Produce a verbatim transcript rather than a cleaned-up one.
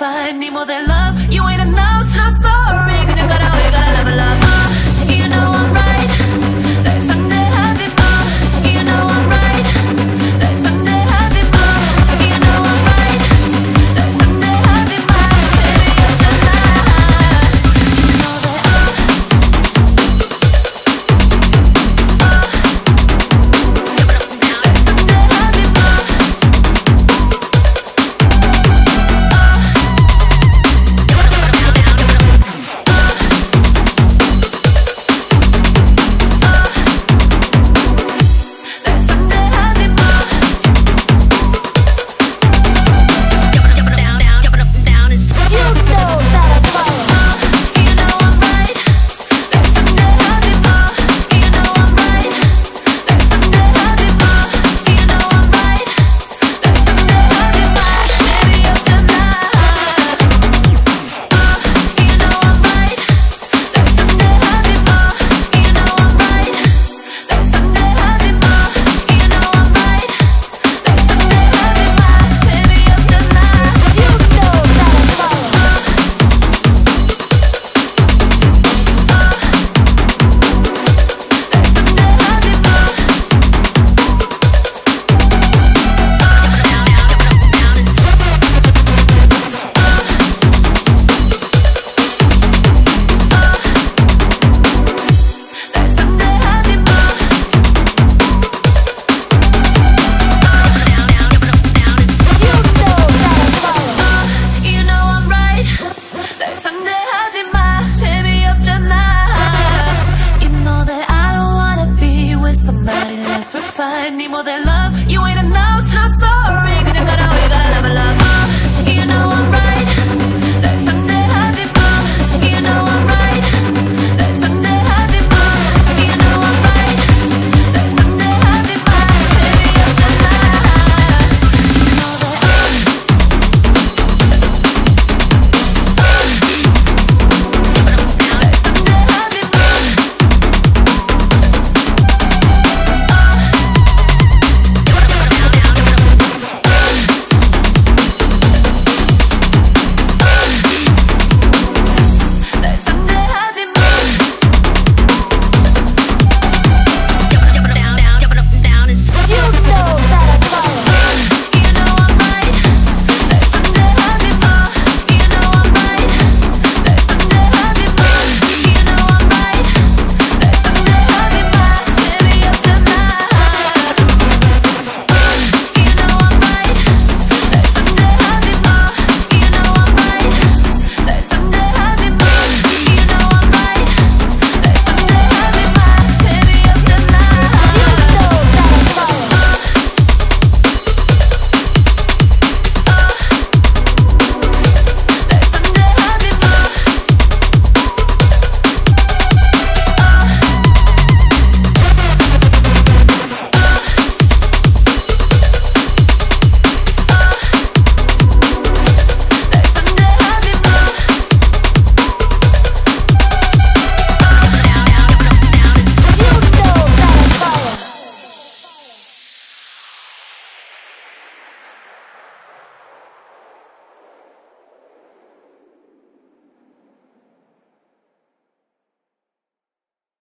refined. Need more than love, you ain't enough. Not sorry, 그냥 가라, you gotta level up. uh, You know I'm right, 날 상대하지 마. You know I'm right, 날 상대하지 마. You know I'm right, 날 상대하지 마. 재미없잖아. You know that 상대하지 마. 재미없잖아. You know that I don't wanna be with somebody less refined. Need more than love.